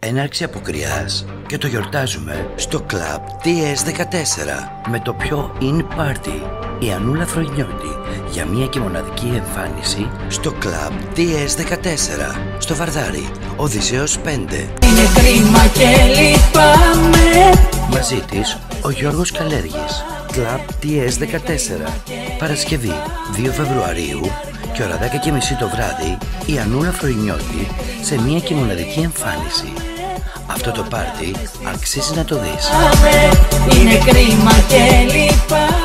Έναρξη αποκριάς και το γιορτάζουμε στο Club TS14 με το πιο in party, η Ανούλα Φρονιώτη, για μία και μοναδική εμφάνιση στο Club TS14 στο Βαρδάρι, Οδυσσέως 5. Είναι κρίμα και λυπάμαι. Μαζί της ο Γιώργος Καλέργης. Club TS14, Παρασκευή 2 Φεβρουαρίου και ώρα 10:30 το βράδυ, η Ανούλα Φρονιώτη σε μία και μοναδική εμφάνιση. Αυτό το πάρτι αξίζει να το δεις. Είναι κρίμα και λυπάμαι.